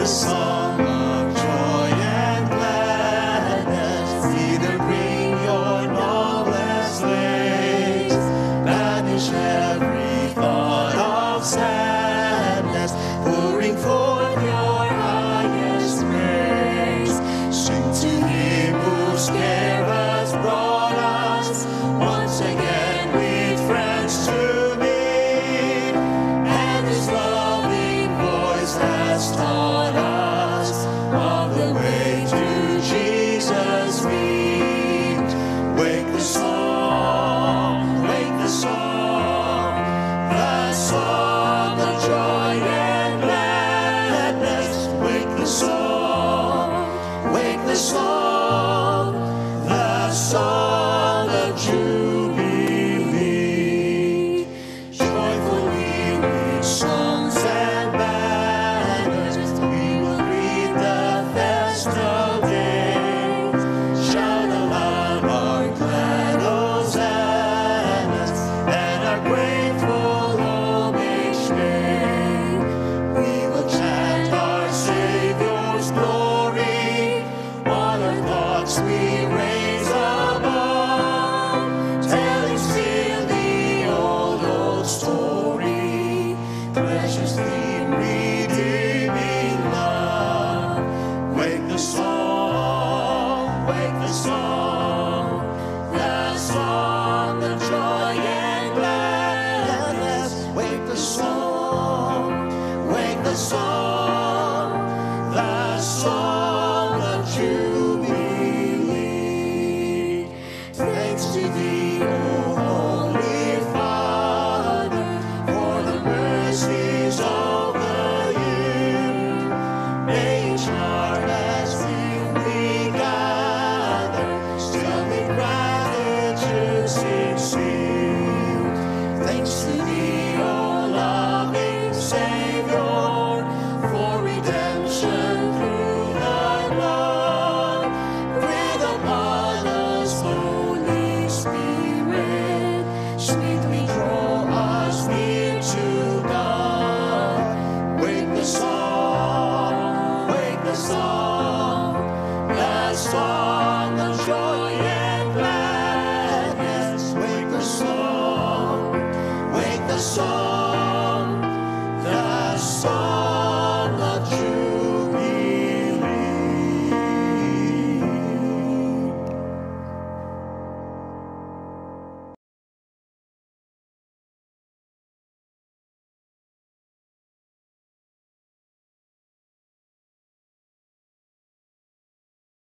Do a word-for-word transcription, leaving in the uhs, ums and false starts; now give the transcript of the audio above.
the song of joy and gladness. Either bring your noblest ways, banish every thought of sadness, pouring forth your highest praise. Sing to him whose care has brought us once again with friends to meet, and his loving voice has taught us of the way to Jesus' feet. Wake the song, wake the song, the song of joy and gladness. Wake the song, wake the song, the song of jubilee. Joyfully with songs and banners, we will greet the festal day. Shout aloud our glad hosannas, and our grateful homage pay. We will chant our Savior's glory, while our thoughts we raise above, telling still the old, old story, precious theme, redeeming love. Wake the song, wake the song, the song of joy and gladness. Wake the song, wake the song.